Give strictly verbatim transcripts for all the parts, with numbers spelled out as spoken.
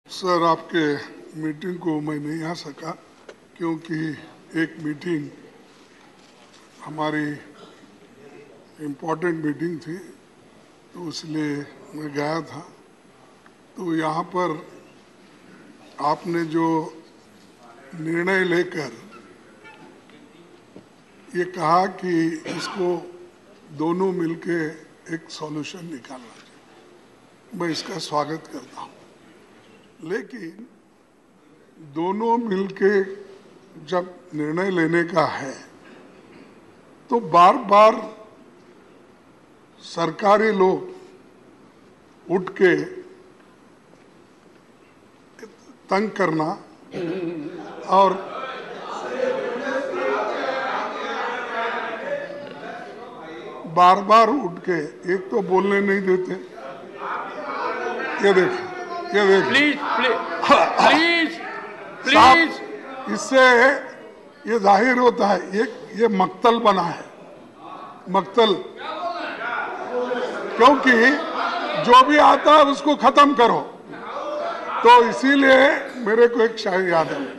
Sir, आपके meeting को मैं नहीं आ सका क्योंकि एक मीटिंग हमारी इम्पोर्टेंट मीटिंग थी, तो इसलिए मैं गया था। तो यहाँ पर आपने जो निर्णय लेकर ये कहा कि इसको दोनों मिलके एक सॉल्यूशन निकालना चाहिए, मैं इसका स्वागत करता हूँ। लेकिन दोनों मिलके जब निर्णय लेने का है तो बार बार सरकारी लोग उठ के तंग करना और बार बार उठ के एक तो बोलने नहीं देते। ये देख ये देख प्लीज प्लीज प्लीज इससे ये जाहिर होता है ये ये मक्तल बना है, मक्तल। क्योंकि जो भी आता है उसको खत्म करो, तो इसीलिए मेरे को एक शायरी याद है।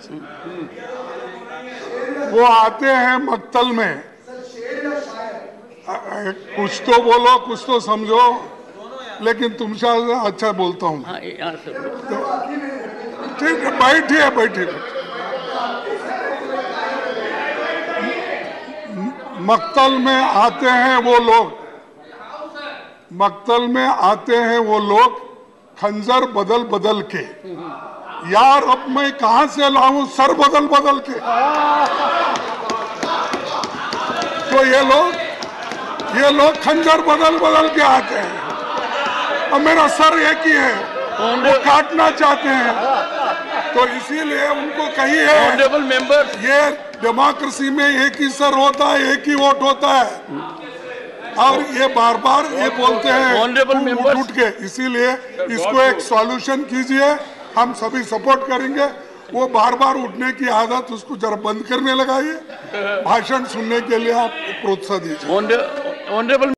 वो आते हैं मक्तल में, कुछ तो बोलो कुछ तो समझो, लेकिन तुमसे अच्छा बोलता हूँ। ठीक है, बैठिए बैठिए। मक्तल में आते हैं वो लोग, मक्तल में आते हैं वो लोग खंजर बदल बदल के। यार अब मैं कहां से लाऊं सर बदल बदल के? तो ये लोग ये लोग खंजर बदल बदल के आते हैं और मेरा सर एक ही है, वो काटना चाहते हैं। तो इसीलिए उनको कही है, ऑनरेबल मेंबर, ये डेमोक्रेसी में एक ही सर होता है, एक ही वोट होता है। और ये बार बार ये बोलते हैं ऑनरेबल मेंबर उठ के, इसीलिए इसको एक सॉल्यूशन कीजिए, हम सभी सपोर्ट करेंगे। वो बार बार उठने की आदत उसको जरा बंद करने लगाइए, भाषण सुनने के लिए आप प्रोत्साहन दीजिए। ऑनरेबल